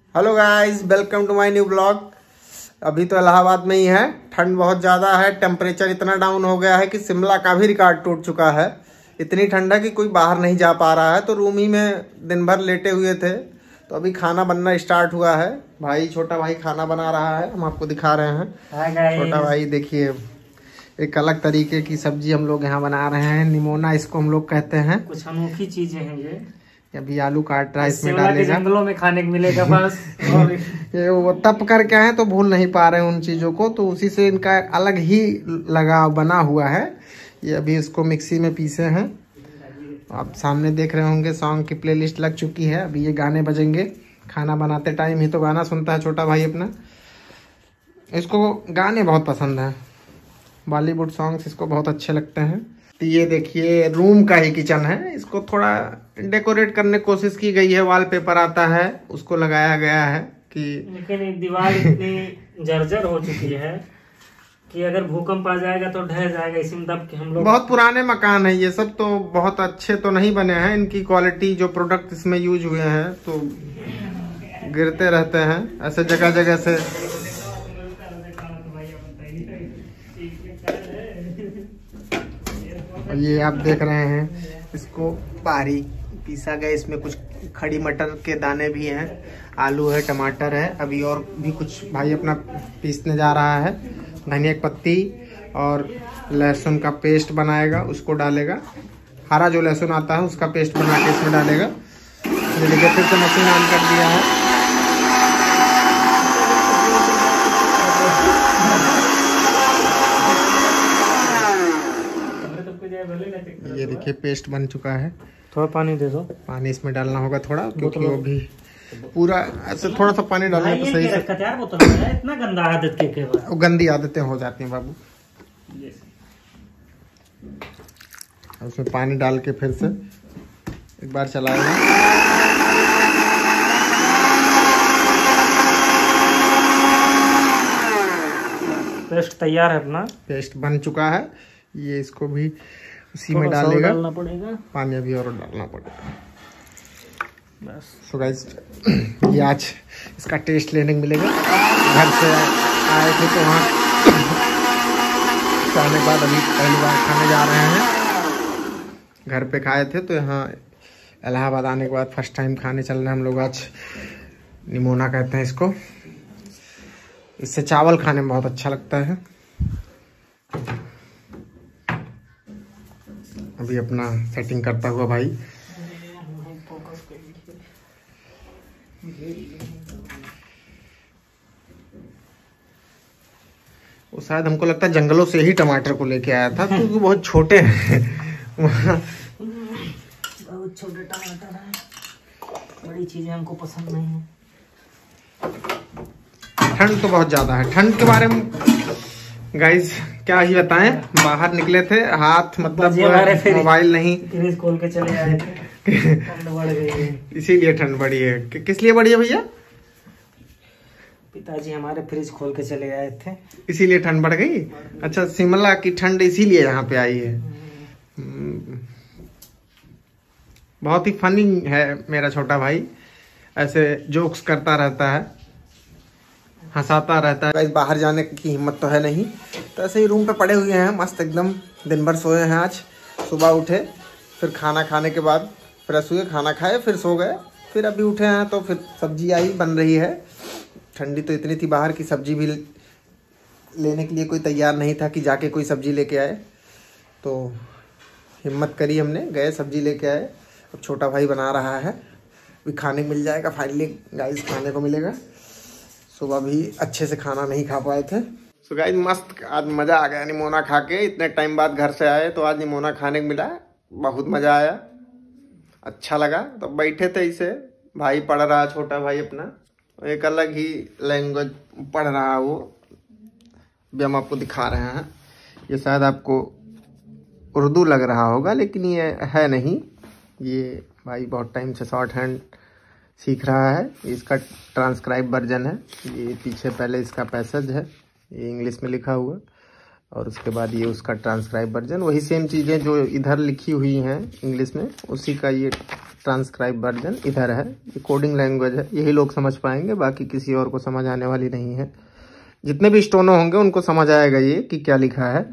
Hello guys, welcome to my new blog. अभी तो इलाहाबाद में ही है। ठंड बहुत ज़्यादा है। टेम्परेचर इतना डाउन हो गया है कि शिमला का भी रिकॉर्ड टूट चुका है। इतनी ठंड है कि कोई बाहर नहीं जा पा रहा है। तो रूम ही में दिन भर लेटे हुए थे। तो अभी खाना बनना स्टार्ट हुआ है। छोटा भाई खाना बना रहा है, हम आपको दिखा रहे हैं। छोटा भाई देखिए, एक अलग तरीके की सब्जी हम लोग यहाँ बना रहे हैं। निमोना इसको हम लोग कहते हैं। कुछ अनोखी चीजें हैं ये। अभी आलू काट रहा है, इसमें डालेगा। जंगलों में खाने को मिलेगा बस। ये वो तप करके आए तो भूल नहीं पा रहे हैं उन चीजों को, तो उसी से इनका अलग ही लगाव बना हुआ है। ये अभी इसको मिक्सी में पीसे हैं। आप सामने देख रहे होंगे सॉन्ग की प्लेलिस्ट लग चुकी है। अभी ये गाने बजेंगे। खाना बनाते टाइम ही तो गाना सुनता है छोटा भाई अपना। इसको गाने बहुत पसंद है। बॉलीवुड सॉन्ग्स इसको बहुत अच्छे लगते हैं। तो ये देखिए रूम का ही किचन है। इसको थोड़ा डेकोरेट करने की कोशिश की गई है। वॉलपेपर आता है उसको लगाया गया है कि, लेकिन दीवार इतनी जर्जर हो चुकी है कि अगर भूकंप आ जाएगा तो ढह जाएगा। इसी में दब के हम लोग। बहुत पुराने मकान है ये सब, तो बहुत अच्छे तो नहीं बने हैं। इनकी क्वालिटी जो प्रोडक्ट इसमें यूज हुए हैं तो गिरते रहते हैं ऐसे जगह जगह से। ये आप देख रहे हैं इसको बारीक पीसा गया। इसमें कुछ खड़ी मटर के दाने भी हैं, आलू है, टमाटर है। अभी और भी कुछ भाई अपना पीसने जा रहा है। धनिया की पत्ती और लहसुन का पेस्ट बनाएगा, उसको डालेगा। हरा जो लहसुन आता है उसका पेस्ट बना के इसमें डालेगा। ये देखिए फिर से मशीन ऑन कर दिया है। ये देखिए पेस्ट बन चुका है। थोड़ा पानी दे दो। पानी इसमें डालना होगा थोड़ा, क्योंकि वो भी पूरा ऐसे थोड़ा सा पानी डालना तो सही से। इतना गंदा आदत के वो गंदी आदतें हो जाती हैं बाबू। उसमें पानी डाल के फिर से एक बार चलाएगा। पेस्ट तैयार है अपना। पेस्ट बन चुका है। ये इसको भी उसी में डालेगा। डालना पड़ेगा, पानी अभी और डालना पड़ेगा बस। सो गाइस, ये आज इसका टेस्ट लेने को मिलेगा। घर से आए थे तो वहाँ खाने के बाद अभी पहली बार खाने जा रहे हैं। घर पे खाए थे तो यहाँ इलाहाबाद आने के बाद फर्स्ट टाइम खाने चल रहे हैं हम लोग। आज निमोना कहते हैं इसको। इससे चावल खाने में बहुत अच्छा लगता है। अभी अपना सेटिंग करता हुआ भाई। वो शायद हमको लगता है जंगलों से ही टमाटर को लेके आया था, क्योंकि बहुत छोटे हैं। बहुत छोटे टमाटर हैं। बड़ी चीजें हमको पसंद नहीं है। ठंड तो बहुत ज्यादा है। ठंड के बारे में गाइस क्या ही बताएं। बाहर निकले थे, हाथ मतलब मोबाइल नहीं, फ्रिज खोल के चले आए थे। ठंड बढ़ गई है, इसीलिए ठंड बढ़ी है। किस लिए बढ़ी है भैया? पिताजी हमारे फ्रिज खोल के चले आए थे, इसीलिए ठंड बढ़ गई। अच्छा, शिमला की ठंड इसीलिए यहाँ पे आई है। बहुत ही फनी है मेरा छोटा भाई। ऐसे जोक्स करता रहता है, हंसाता रहता है। बाहर जाने की हिम्मत तो है नहीं, तो ऐसे ही रूम पे पड़े हुए हैं मस्त एकदम। दिन भर सोए हैं। आज सुबह उठे, फिर खाना खाने के बाद फ्रेश हुए, खाना खाए, फिर सो गए। फिर अभी उठे हैं तो फिर सब्जी आई बन रही है। ठंडी तो इतनी थी बाहर की सब्जी भी लेने के लिए कोई तैयार नहीं था कि जाके कोई सब्जी लेके आए। तो हिम्मत करी हमने, गए सब्जी लेके आए। अब छोटा भाई बना रहा है, अभी खाने मिल जाएगा। फाइनली गाइस खाने को मिलेगा। सुबह भी अच्छे से खाना नहीं खा पाए थे। सो गाइस मस्त आज मज़ा आ गया निमोना खा के। इतने टाइम बाद घर से आए तो आज निमोना खाने को मिला। बहुत मज़ा आया, अच्छा लगा। तो बैठे थे इसे, भाई पढ़ रहा, छोटा भाई अपना एक अलग ही लैंग्वेज पढ़ रहा। वो भी हम आपको दिखा रहे हैं। ये शायद आपको उर्दू लग रहा होगा, लेकिन ये है नहीं। ये भाई बहुत टाइम से शॉर्ट हैंड सीख रहा है। इसका ट्रांसक्राइब वर्जन है। ये पीछे पहले इसका पैसेज है, ये इंग्लिश में लिखा हुआ। और उसके बाद ये उसका ट्रांसक्राइब वर्जन, वही सेम चीज़ें जो इधर लिखी हुई हैं इंग्लिश में, उसी का ये ट्रांसक्राइब वर्जन इधर है। ये कोडिंग लैंग्वेज है, यही लोग समझ पाएंगे, बाकी किसी और को समझ आने वाली नहीं है। जितने भी स्टोनो होंगे उनको समझ आएगा ये कि क्या लिखा है।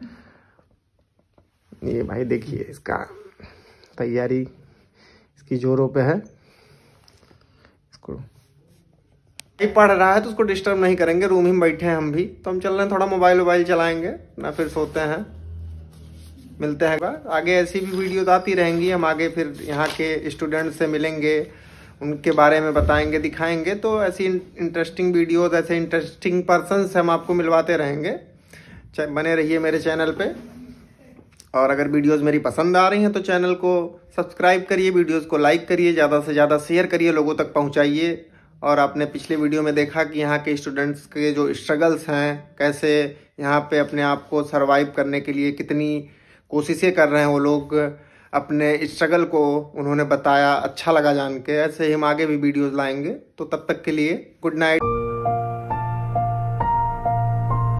ये भाई देखिए इसका तैयारी इसकी जोरों पे है। इसको पढ़ रहा है तो उसको डिस्टर्ब नहीं करेंगे, रूम ही में बैठे हैं हम भी, तो हम चल रहे हैं, थोड़ा मोबाइल वोबाइल चलाएंगे ना, फिर सोते हैं। मिलते हैं आगे, ऐसी भी वीडियोज आती रहेंगी। हम आगे फिर यहाँ के स्टूडेंट से मिलेंगे, उनके बारे में बताएंगे, दिखाएंगे। तो ऐसी इंटरेस्टिंग वीडियोज, ऐसे इंटरेस्टिंग पर्सन से हम आपको मिलवाते रहेंगे। बने रहिए मेरे चैनल पे। और अगर वीडियोस मेरी पसंद आ रही हैं तो चैनल को सब्सक्राइब करिए, वीडियोस को लाइक करिए, ज़्यादा से ज़्यादा शेयर करिए, लोगों तक पहुंचाइए। और आपने पिछले वीडियो में देखा कि यहाँ के स्टूडेंट्स के जो स्ट्रगल्स हैं, कैसे यहाँ पे अपने आप को सरवाइव करने के लिए कितनी कोशिशें कर रहे हैं वो लोग, अपने स्ट्रगल को उन्होंने बताया। अच्छा लगा जान के। ऐसे ही हम आगे भी वीडियोस लाएंगे। तो तब तक के लिए गुड नाइट।